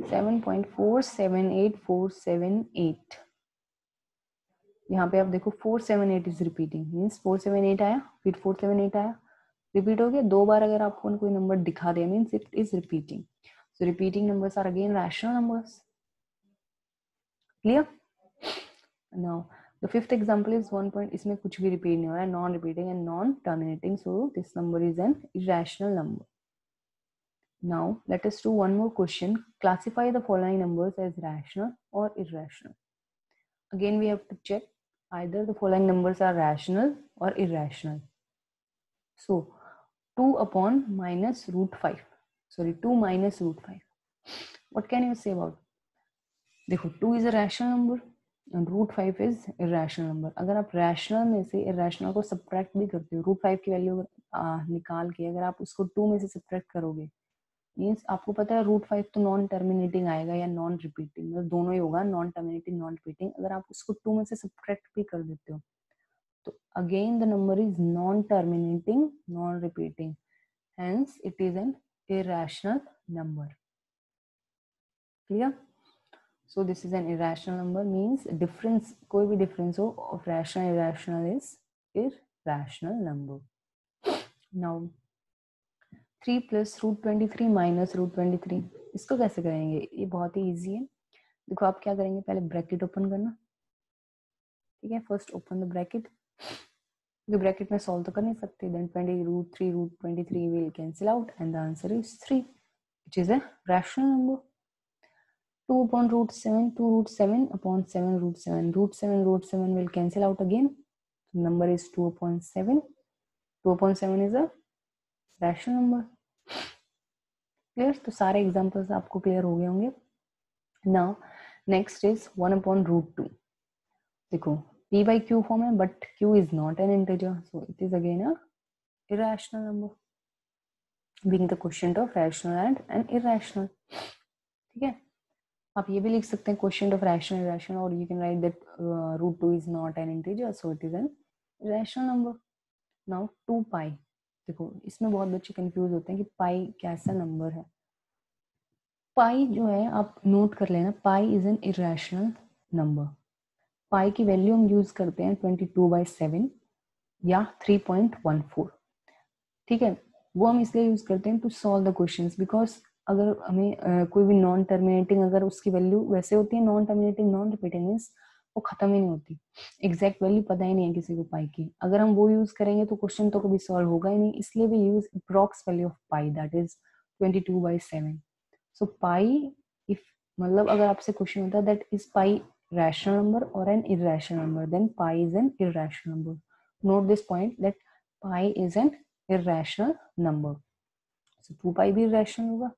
7.478478, यहाँ पे आप देखो 478 is repeating, means 478 आया, फिर 478 आया, रिपीट हो गया 2 बार। अगर आपको कोई नंबर दिखा दे, means it is repeating, so repeating numbers are again rational numbers. Clear? Now the fifth example is 1 point, इसमें कुछ भी रिपीट नहीं हो रहा है, non repeating and non terminating, so this number is an irrational number. Now let us do one more question. Classify the following numbers as rational or irrational. Again we have to check either the following numbers are rational or irrational. So 2 upon minus root 5, sorry 2 minus root 5, what can you say about? देखो 2 is a rational number and root 5 is irrational number. अगर आप rational में से irrational को subtract भी करते हो, root 5 की वैल्यू निकाल के अगर आप उसको 2 में से subtract करोगे, मीन्स आपको पता है root 5 तो नॉन टर्मिनेटिंग आएगा या नॉन रिपीटिंग, मतलब दोनों ही होगा, नॉन टर्मिनेटिंग नॉन रिपीटिंग। अगर आप उसको 2 में से subtract भी कर देते हो तो again the number is non terminating non repeating, hence it is an irrational number. Clear? So this is an irrational number, means difference, कोई भी difference हो of rational irrational is irrational number. Now 3 plus root 23 minus root 23, इसको कैसे करेंगे? ये बहुत ही easy है। देखो आप क्या करेंगे, पहले ब्रैकेट ओपन करना, ठीक है, फर्स्ट ओपन द ब्रैकेट, क्योंकि ब्रैकेट में सॉल्व तो कर नहीं सकते, then 20 root 3 root 23 will cancel out and the answer is 3, which is a rational number. 2 upon root 7, 2 root 7 upon 7 root 7, root 7 will cancel out again, so number is 2 upon 7, 2/7 is a rational number. Clear? तो सारे examples आपको clear हो गए होंगे. Now next is 1/√2. देखो p by q form है, but q is not an integer, so it is again a irrational number, being the quotient of rational and an irrational. ठीक है, आप ये भी लिख सकते हैं quotient of rational irrational, or you can write that √2 is not an integer, so it is an irrational number. Now 2 pi. देखो इसमें बहुत बच्चे कंफ्यूज होते हैं कि पाई कैसा नंबर है. पाई जो है आप नोट कर लेना, pi is an irrational number. Pi की वैल्यू हम यूज करते हैं 22/7 या 3.14. ठीक है, वो हम इसलिए यूज करते हैं to solve the questions, because अगर हमें कोई भी नॉन टर्मिनेटिंग अगर उसकी वैल्यू वैसे होती है, non terminating non repeating means वो खत्म ही नहीं होती, एग्जैक्ट वैल्यू पता ही नहीं है किसी को पाई की. अगर हम वो यूज करेंगे तो क्वेश्चन तो कभी सॉल्व होगा ही नहीं, इसलिए we use approx value of pi, that is 22/7. So pi, if मतलब अगर आपसे क्वेश्चन होता है that is pi rational number or an irrational number, then pi is an irrational number. Note this point that pi is an irrational number. So 2 pi भी irrational होगा.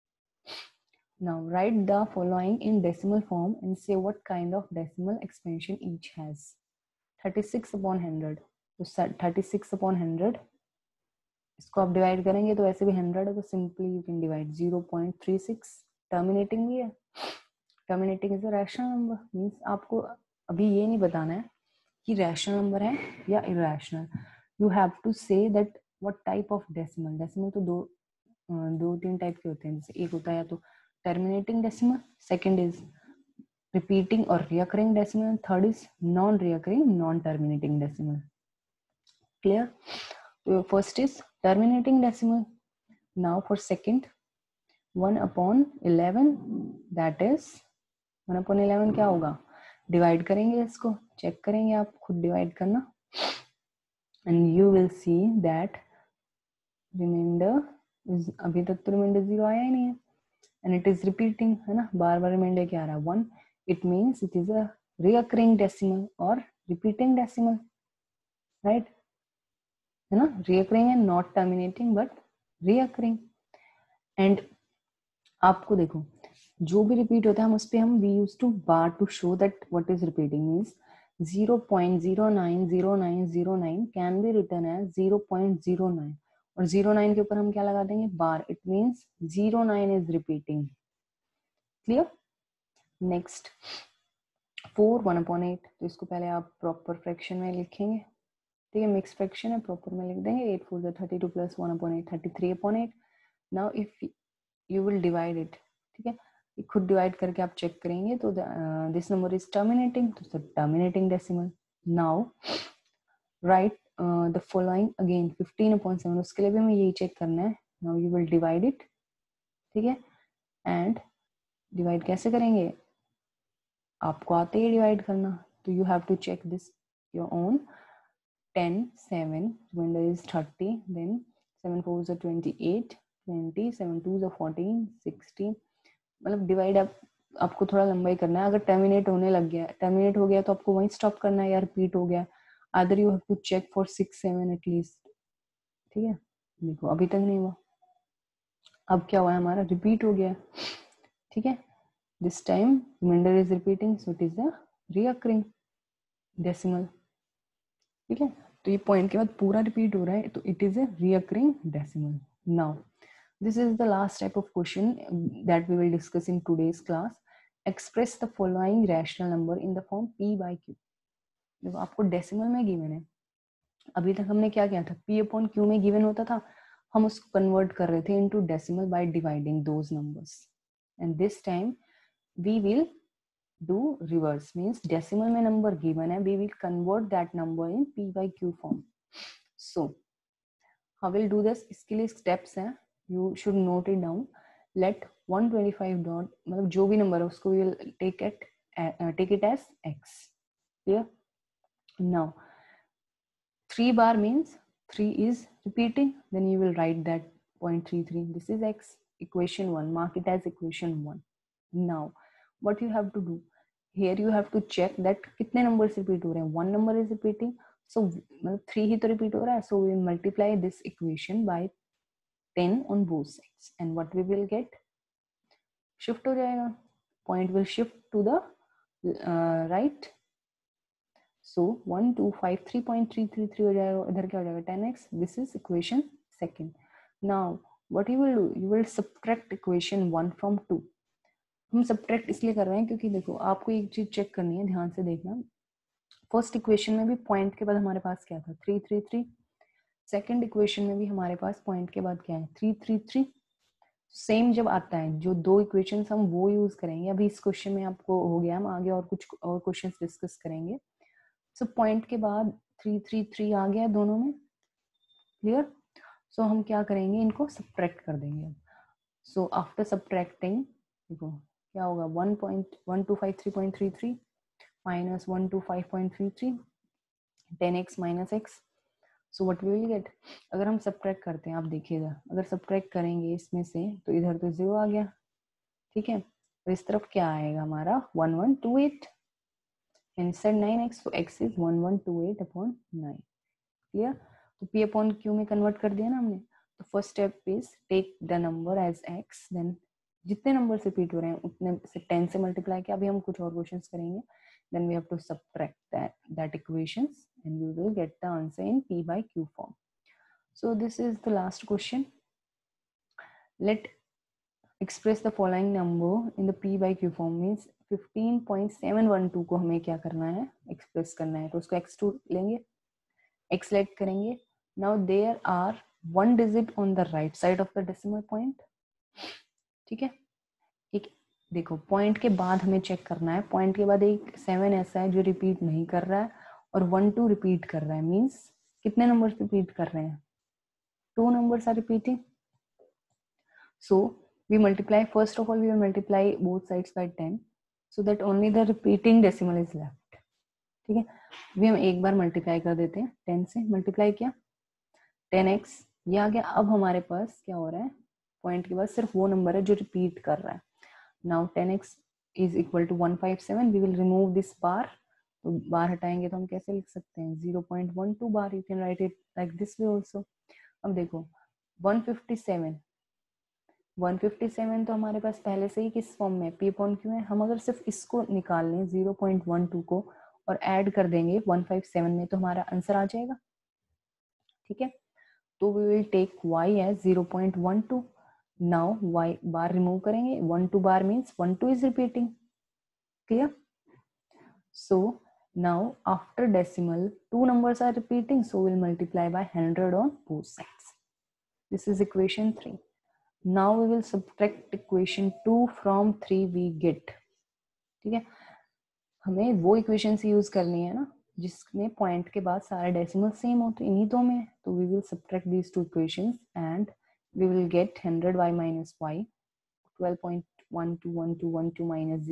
Now write the following in decimal form and say what kind of decimal expansion each has. 36/100. तो 36/100 इसको आप divide करेंगे तो वैसे भी 100 है, तो simply you can divide 0.36. Terminating भी है, terminating is a rational number. Means आपको अभी ये नहीं बताना है कि रैशनल नंबर है या irrational. You have to say that what type of decimal. Decimal तो दो तीन टाइप के होते हैं, जैसे एक होता है या तो terminating decimal, second is repeating और recurring decimal, third is non recurring non terminating decimal. Clear? तो first is terminating decimal. Now for second 1/11, that is 1/11 क्या होगा, डिवाइड करेंगे इसको, चेक करेंगे, आप खुद डिवाइड करना, and you will see that remainder is, अभी तक तो रिमाइंडर 0 आया ही नहीं है, एंड इट इज रिपीटिंग, है ना, बार बार रिमाइंडर क्या आ रहा है 1. It means it is a recurring decimal और रिपीटिंग डेसिमल, राइट, है ना. Recurring and not terminating but recurring. And आपको देखो जो भी रिपीट होता है हम उस पे हम we use to bar to show that what is repeating. Means 0.090909 can be written as 0.09, और 09 के ऊपर हम क्या लगा देंगे, bar. It means 09 is repeating. Clear? Next 4 1/8. तो इसको पहले आप प्रॉपर फ्रैक्शन में लिखेंगे. ठीक है, मिक्स फ्रैक्शन है, प्रॉपर में लिख देंगे. 8 4 32 plus 1/8 33/8. Now if you will divide it, ठीक है, खुद डिवाइड करके आप चेक करेंगे तो दिस नंबर इज टर्मिनेटिंग, तो terminating decimal. Now write the following again 15/7. उसके लिए भी हमें यही चेक करना है. Now you will divide it, ठीक है, एंड डिवाइड कैसे करेंगे, आपको आते ही डिवाइड करना, तो you have to check this your own. 10 7 remainder is 30, then 7 4s are 28, 20 7 2s are 14 16. मतलब डिवाइड आपको थोड़ा लंबा ही करना है. अगर टर्मिनेट होने लग गया, टर्मिनेट हो गया तो आपको वहीं स्टॉप करना है, या रिपीट हो गया, other you have to check for 6 7 at least. ठीक है, देखो अभी तक नहीं हुआ, अब क्या हुआ है, हमारा रिपीट हो गया. ठीक है, this time remainder is repeating, so it is the recurring decimal. ठीक है, तो ये पॉइंट के बाद पूरा रिपीट हो रहा है, तो it is a recurring decimal. Now this is the last type of question that we will discuss in today's class. Express the following rational number in the form p by q. देखो आपको decimal में given है, अभी तक हमने क्या किया था, p/q में गिवन होता था, हम उसको कन्वर्ट कर रहे थे into decimal by dividing those numbers. And this time we will do reverse. Means decimal में नंबर गिवन है, we will convert that number in p by q form. So how will do this, इसके लिए steps हैं, you should note it down. Let 125 dot, मतलब जो भी number है उसको we will take it as x. Clear? Now 3 bar means 3 is repeating, then you will write that 0.33. This is x, equation 1. Mark it as equation 1. Now what you have to do here, you have to check that कितने numbers repeat हो रहे हैं. 1 number is repeating, सो मतलब 3 ही तो repeat हो रहा है, so we multiply this equation by 10 on both sides and what we will get, shift हो जाएगा, point will shift to the right, so 1253.333 हो जाएगा, इधर क्या हो जाएगा 10x, this is equation second. Now what you will do, you will subtract equation 1 from 2. हम subtract इसलिए कर रहे हैं क्योंकि देखो आपको एक चीज चेक करनी है, ध्यान से देखना. फर्स्ट इक्वेशन में भी पॉइंट के बाद हमारे पास क्या था 333, सेकंड इक्वेशन में भी हमारे पास पॉइंट के बाद क्या है 333. सेम जब आता है जो दो इक्वेशंस हम वो यूज करेंगे. अभी इस क्वेश्चन में आपको हो गया, हम आगे और कुछ और क्वेश्चंस डिस्कस करेंगे. सो पॉइंट के बाद 333 आ गया दोनों में, क्लियर. सो हम क्या करेंगे, इनको सब्ट्रैक्ट कर देंगे. सो आफ्टर सब्ट्रैक्टिंग देखो क्या होगा 1.1253.33 minus 125.33 10x minus x. So what we will get, अगर हम सब्ट्रैक्ट करते हैं, आप देखिएगा अगर सब्ट्रैक्ट करेंगे इसमें से तो इधर तो 0 आ गया, ठीक है. और इस तरफ क्या आएगा हमारा 1128 inside 9x, so x is 1128 upon 9, क्लियर. तो p upon q में कन्वर्ट कर दिया ना हमने. तो first step is take the number as x, then जितने नंबर से रिपीट हो रहे हैं उतने से 10 से मल्टीप्लाई किया. अभी हम कुछ और क्वेश्चंस करेंगे, then we have to subtract that equations and we will get the answer in p by q form. So this is the last question. Let express the following number in the p by q form, means 15.712 को हमें क्या करना है, express करना है. तो उसको x2 लेंगे, x सेलेक्ट करेंगे. Now there are 1 digit on the right side of the decimal point, ठीक है. एक देखो पॉइंट के बाद हमें चेक करना है, पॉइंट के बाद एक 7 ऐसा है जो रिपीट नहीं कर रहा है और 1 2 रिपीट कर रहा है. मीन्स कितने नंबर्स रिपीट कर रहे हैं, 2 numbers are repeating. So we multiply, first of all we will multiply both sides by 10 so that only the repeating decimal is left, ठीक है. अभी हम एक बार मल्टीप्लाई कर देते हैं, 10 से मल्टीप्लाई किया 10x, ये आ गया. अब हमारे पास क्या हो रहा है, पॉइंट के बाद सिर्फ वो नंबर है जो रिपीट कर रहा है. Now 10x is equal to 157, we will remove this bar. तो बार हटाएंगे तो हम कैसे लिख सकते हैं 0.12 bar, you can write it like this way also. अब देखो 157 तो हमारे पास पहले से ही किस फॉर्म में p अपॉन q है. हम अगर सिर्फ इसको निकाल लें 0.12 को और ऐड कर देंगे 157 में तो हमारा आंसर आ जाएगा, ठीक है. तो we will take y as 0.12. Now y bar remove करेंगे, 12 bar means 12 is repeating, clear. So now after decimal 2 numbers are repeating, so we'll multiply by 100 on both sides. This is equation 3. Now we will subtract equation 2 from 3 we get, ठीक है. हमें वो equation से use करनी है ना जिसमें point के बाद सारे डेसिमल सेम हो, तो इन्हीं दो में. तो we will subtract these two equations and we will get 100y minus y, 12.121212 minus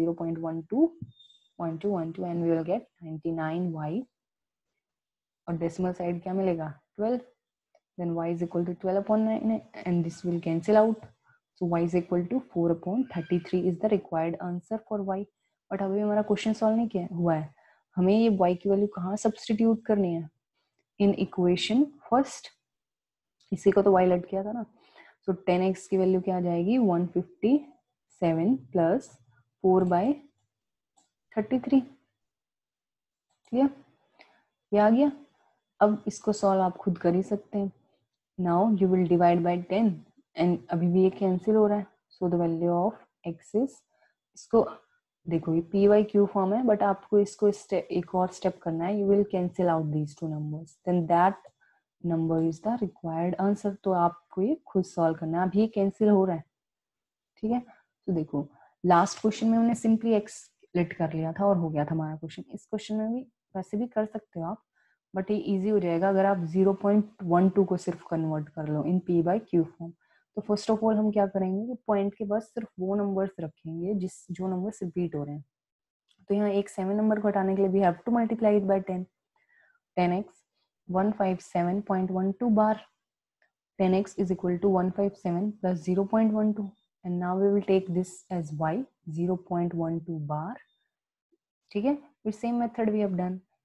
0.1212 and we will get 99y. और डेसिमल साइड क्या मिलेगा 12, then y is equal to 12 upon 9 and this will cancel out. So y is equal to 4 upon 33 is the required answer for y. But अभी हमारा question solve नहीं किया हुआ है, हमें ये y की वैल्यू कहाँ सब्स्टिट्यूट करनी है, इन इक्वेशन फर्स्ट. इसी को तो y लट किया था ना. सो 10x की वैल्यू क्या आ जाएगी 157 प्लस 4 बाय 33, क्लियर. ये आ गया. अब इसको सॉल्व आप खुद कर ही सकते हैं. Now you will divide by 10 and अभी भी ये कैंसिल हो रहा है. So the value of x is, इसको देखो ये p by q फॉर्म है बट आपको इसको एक और स्टेप करना है. You will cancel out these two numbers, then that number is the required answer. तो आपको ये खुद सॉल्व करना है. अभी ये कैंसिल हो रहा है, ठीक है. तो देखो लास्ट क्वेश्चन में हमने सिंपली x लेट कर लिया था और हो गया था हमारा क्वेश्चन. इस क्वेश्चन में भी वैसे भी कर सकते हो आप, बट ये इजी हो जाएगा अगर आप 0.12 को सिर्फ कन्वर्ट कर लो in p by q form. तो फर्स्ट ऑफ ऑल हम क्या करेंगे कि पॉइंट के बाद सिर्फ वो नंबर्स रखेंगे जो नंबर्स रिपीट हो रहे हैं. तो यहाँ एक 7 नंबर को हटाने के लिए we have to multiply it by 10. 10x 157.12 bar, 10x is equal to 157 plus 0.12 and now we will take this as y 0.12 bar, ठीक है. With same method we have done.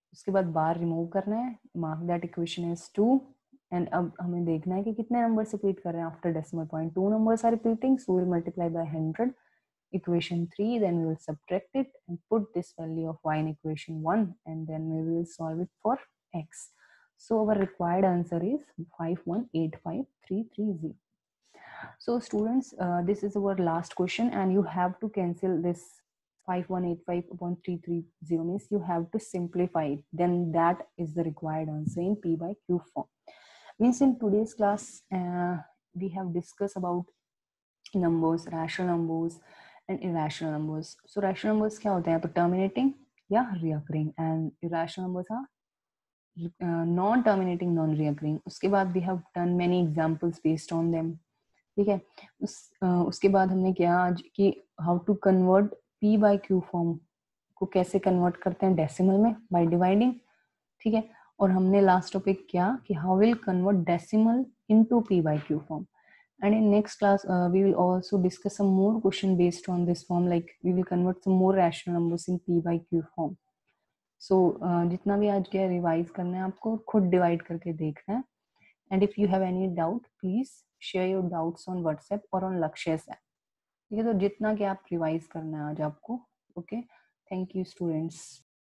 उसके बाद बार रिमूव करना है, mark that equation is 2 and अब हमें देखना है कि कितने नंबर रिपीट कर रहे हैं after decimal point. 2 numbers are repeating, so we'll multiply by 100. Equation 3, then we will subtract it and put this value of y in equation 1, and then we will solve it for x. So our required answer is 5185330. So students, this is our last question, and you have to cancel this 5185 upon 330, means you have to simplify it. Then that is the required answer in P by Q form. Means in today's class, we have discussed about numbers, rational numbers and irrational numbers. So rational numbers क्या होते हैं? तो terminating या reoccurring, and irrational numbers are non terminating, non reoccurring. उसके बाद we have done many examples based on them. ठीक है. उसके बाद हमने क्या आज कि how to convert P by Q form को कैसे कन्वर्ट करते हैं डेसिमल में बाय डिवाइडिंग. ठीक है. और हमने लास्ट टॉपिक क्या कि how will convert decimal into P by Q form. And in next class we will also discuss some more question based on this form, like we will convert some more rational numbers in P by Q form. So जितना भी आज क्या revise करना है आपको खुद divide करके देखना है. And if you have any doubt, please share your doubts on WhatsApp or on Lakshya's app. ठीक है. तो जितना कि आप रिवाइज करना है आज आपको. ओके. Thank you students.